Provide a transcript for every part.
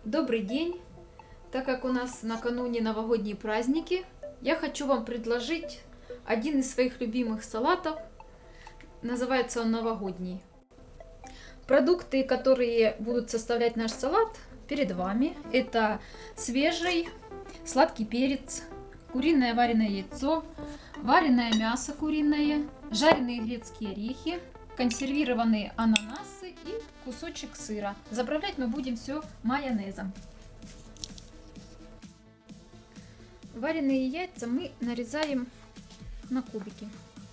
Добрый день! Так как у нас накануне новогодние праздники, я хочу вам предложить один из своих любимых салатов. Называется он новогодний. Продукты, которые будут составлять наш салат, перед вами. Это свежий сладкий перец, куриное вареное яйцо, вареное мясо куриное, жареные грецкие орехи, консервированные ананасы и кусочек сыра. Заправлять мы будем все майонезом. Вареные яйца мы нарезаем на кубики.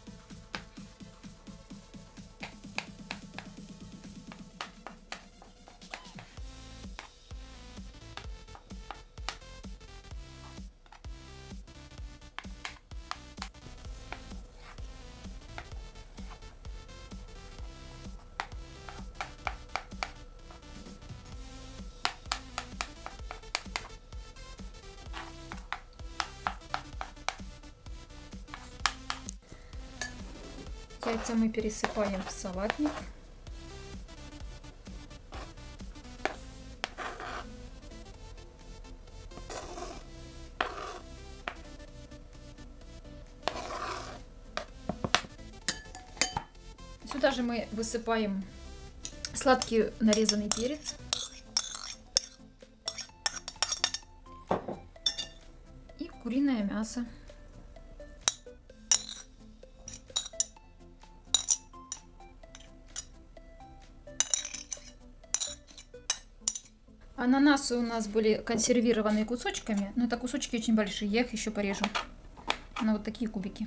Яйца мы пересыпаем в салатник. Сюда же мы высыпаем сладкий нарезанный перец. И куриное мясо. Ананасы у нас были консервированные кусочками, но это кусочки очень большие, я их еще порежу на вот такие кубики.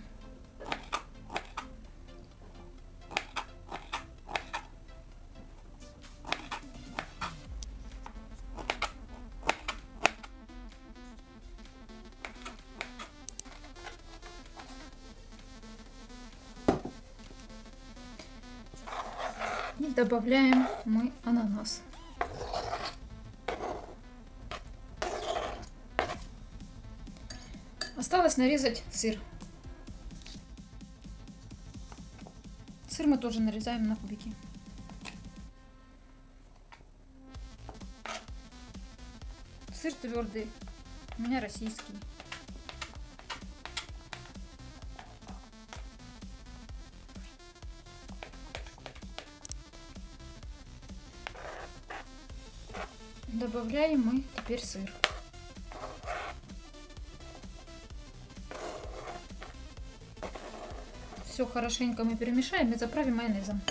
И добавляем мы ананас. Осталось нарезать сыр. Сыр мы тоже нарезаем на кубики. Сыр твердый, у меня российский. Добавляем мы теперь сыр. Все хорошенько мы перемешаем и заправим майонезом.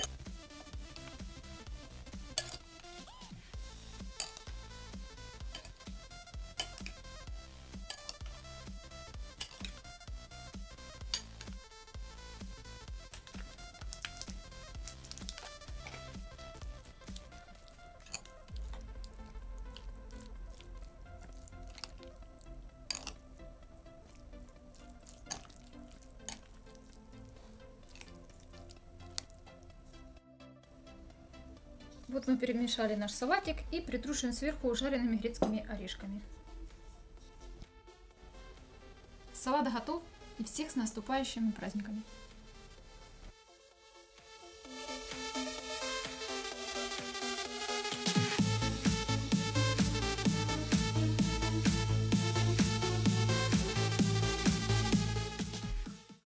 Вот мы перемешали наш салатик и притрушим сверху жареными грецкими орешками. Салат готов, и всех с наступающими праздниками!